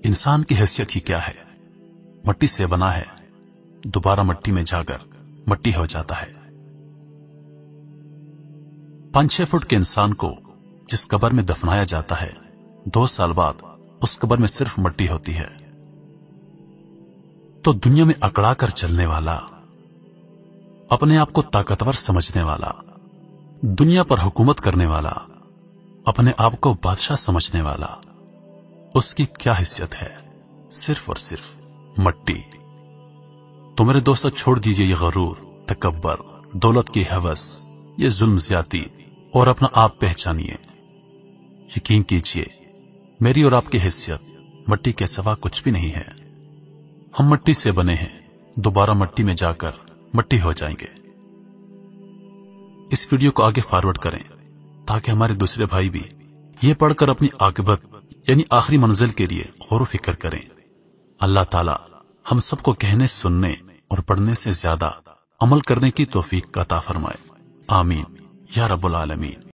انسان کی حیثیت ہی کیا ہے؟ مٹی سے بنا ہے، دوبارہ مٹی میں جا کر مٹی ہو جاتا ہے۔ 5-6 فٹ کے انسان کو جس قبر میں دفنایا جاتا ہے، 2 سال بعد اس قبر میں صرف مٹی ہوتی ہے۔ تو دنیا میں اکڑا کر چلنے والا، اپنے آپ کو طاقتور سمجھنے والا، دنیا پر حکومت کرنے والا، اپنے آپ کو بادشاہ سمجھنے والا، اس کی کیا حیثیت ہے؟ صرف اور صرف مٹی۔ تو میرے دوستو، چھوڑ دیجئے یہ غرور، تکبر، دولت کی ہوس، یہ ظلم زیادتی، اور اپنا آپ پہچانیے۔ یقین کیجئے، میری اور آپ کی حیثیت مٹی کے سوا کچھ بھی نہیں ہے۔ ہم مٹی سے بنے ہیں، دوبارہ مٹی میں جا کر مٹی ہو جائیں گے۔ اس ویڈیو کو آگے فارورڈ کریں تاکہ ہمارے دوسرے بھائی بھی یہ پڑھ کر اپنی عاقبت یعنی آخری منزل کے لیے غور و فکر کریں۔ اللہ تعالی ہم سب کو کہنے، سننے اور پڑھنے سے زیادہ عمل کرنے کی توفیق عطا فرمائے۔ آمین یا رب العالمین۔